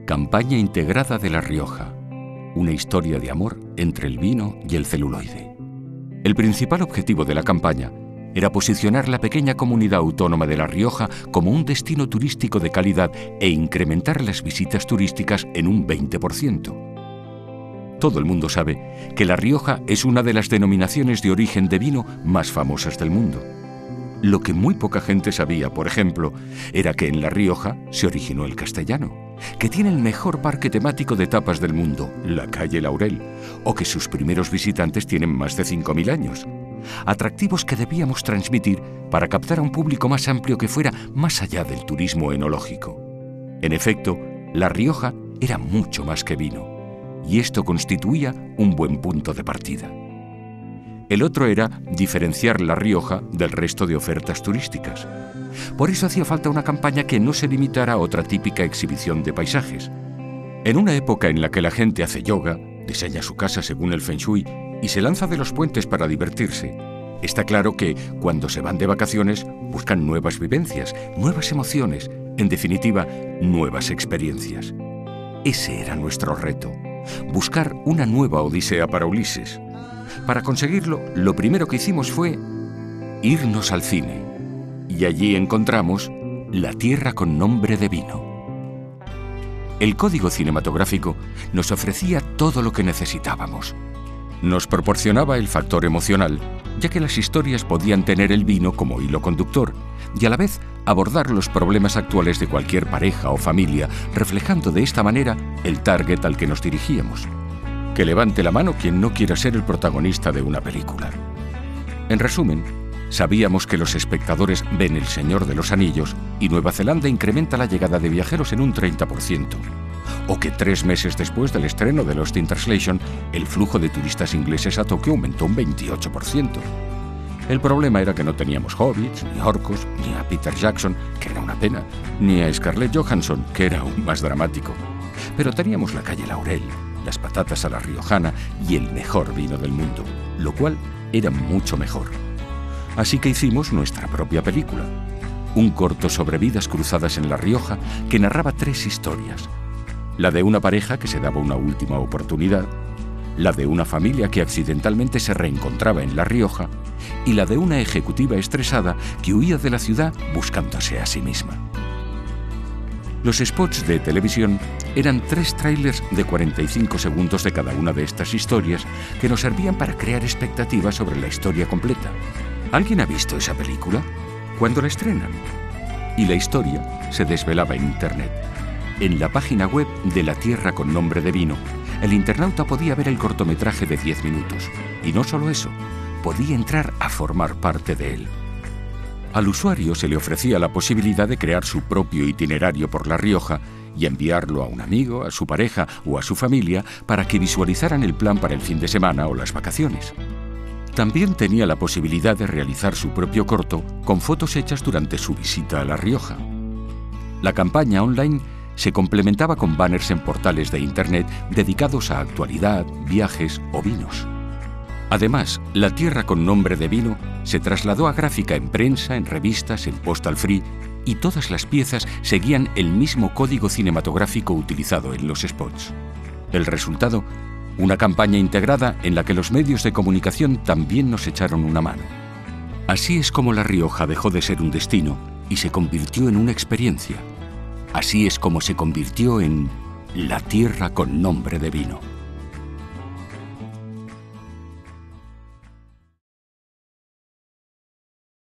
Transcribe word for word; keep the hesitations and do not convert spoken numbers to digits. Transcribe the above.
Campaña integrada de La Rioja. Una historia de amor entre el vino y el celuloide. El principal objetivo de la campaña era posicionar la pequeña comunidad autónoma de La Rioja como un destino turístico de calidad e incrementar las visitas turísticas en un veinte por ciento. Todo el mundo sabe que La Rioja es una de las denominaciones de origen de vino más famosas del mundo. Lo que muy poca gente sabía, por ejemplo, era que en La Rioja se originó el castellano, que tiene el mejor parque temático de tapas del mundo, la calle Laurel, o que sus primeros visitantes tienen más de cinco mil años. Atractivos que debíamos transmitir para captar a un público más amplio que fuera más allá del turismo enológico. En efecto, La Rioja era mucho más que vino, y esto constituía un buen punto de partida. El otro era diferenciar La Rioja del resto de ofertas turísticas. Por eso hacía falta una campaña que no se limitara a otra típica exhibición de paisajes. En una época en la que la gente hace yoga, diseña su casa según el Feng Shui y se lanza de los puentes para divertirse, está claro que, cuando se van de vacaciones, buscan nuevas vivencias, nuevas emociones, en definitiva, nuevas experiencias. Ese era nuestro reto, buscar una nueva odisea para Ulises. Para conseguirlo, lo primero que hicimos fue irnos al cine. Y allí encontramos La tierra con nombre de vino. El código cinematográfico nos ofrecía todo lo que necesitábamos. Nos proporcionaba el factor emocional, ya que las historias podían tener el vino como hilo conductor, y a la vez abordar los problemas actuales de cualquier pareja o familia, reflejando de esta manera el target al que nos dirigíamos. Que levante la mano quien no quiera ser el protagonista de una película. En resumen, sabíamos que los espectadores ven El Señor de los Anillos y Nueva Zelanda incrementa la llegada de viajeros en un treinta por ciento. O que tres meses después del estreno de Lost in Translation, el flujo de turistas ingleses a Tokio aumentó un veintiocho por ciento. El problema era que no teníamos hobbits, ni orcos, ni a Peter Jackson, que era una pena, ni a Scarlett Johansson, que era aún más dramático. Pero teníamos la calle Laurel, las patatas a la riojana y el mejor vino del mundo, lo cual era mucho mejor. Así que hicimos nuestra propia película, un corto sobre vidas cruzadas en La Rioja que narraba tres historias: la de una pareja que se daba una última oportunidad, la de una familia que accidentalmente se reencontraba en La Rioja y la de una ejecutiva estresada que huía de la ciudad buscándose a sí misma. Los spots de televisión eran tres tráilers de cuarenta y cinco segundos de cada una de estas historias que nos servían para crear expectativas sobre la historia completa. ¿Alguien ha visto esa película? ¿Cuándo la estrenan? Y la historia se desvelaba en Internet. En la página web de La Tierra con nombre de vino, el internauta podía ver el cortometraje de diez minutos. Y no solo eso, podía entrar a formar parte de él. Al usuario se le ofrecía la posibilidad de crear su propio itinerario por La Rioja y enviarlo a un amigo, a su pareja o a su familia para que visualizaran el plan para el fin de semana o las vacaciones. También tenía la posibilidad de realizar su propio corto con fotos hechas durante su visita a La Rioja. La campaña online se complementaba con banners en portales de Internet dedicados a actualidad, viajes o vinos. Además, La Tierra con nombre de vino se trasladó a gráfica en prensa, en revistas, en Postal Free, y todas las piezas seguían el mismo código cinematográfico utilizado en los spots. El resultado, una campaña integrada en la que los medios de comunicación también nos echaron una mano. Así es como La Rioja dejó de ser un destino y se convirtió en una experiencia. Así es como se convirtió en La Tierra con nombre de vino.